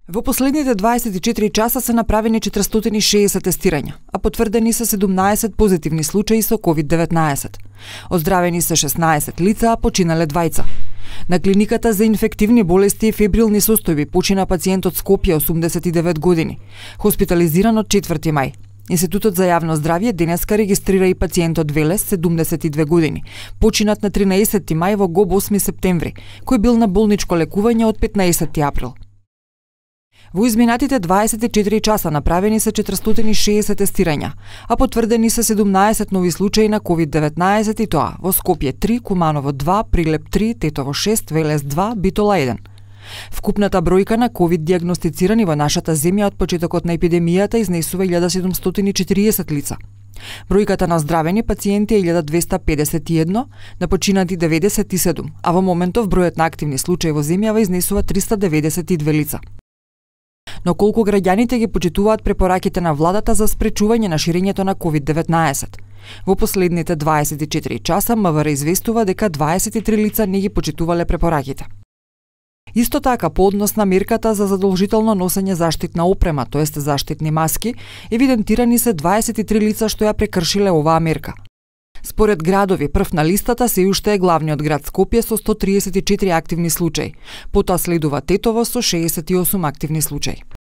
Во последните 24 часа се направени 460 тестирања, а потврдени се 17 позитивни случаи со COVID-19. Оздравени се 16 лица, а починале 2. На клиниката за инфективни болести и фебрилни состојби почина пациент од Скопје, 89 години, хоспитализиран од 4 мај. Институтот за јавно здравје денеска регистрира и пациент од Велес, 72 години, починат на 13 мај во ГОБ 8 септември, кој бил на болничко лекување од 15 април. Во изминатите 24 часа направени се 460 тестирања, а потврдени се 17 нови случаи на COVID-19 и тоа во Скопје 3, Куманово 2, Прилеп 3, Тетово 6, Велес 2, Битола 1. Вкупната бројка на COVID диагностицирани во нашата земја од почетокот на епидемијата изнесува 1740 лица. Бројката на оздравени пациенти е 1251, на починати 97, а во моментов бројот на активни случаи во земјава изнесува 392 лица. Но колку граѓаните ги почитуваат препораките на владата за спречување на ширењето на COVID-19? Во последните 24 часа МВР известува дека 23 лица не ги почитувале препораките. Исто така, по однос на мерката за задолжително носење заштитна опрема, тоест заштитни маски, евидентирани се 23 лица што ја прекршиле оваа мерка. Според градови, прв на листата се уште е главниот град Скопје со 134 активни случаи. Потоа следува Тетово со 68 активни случаи.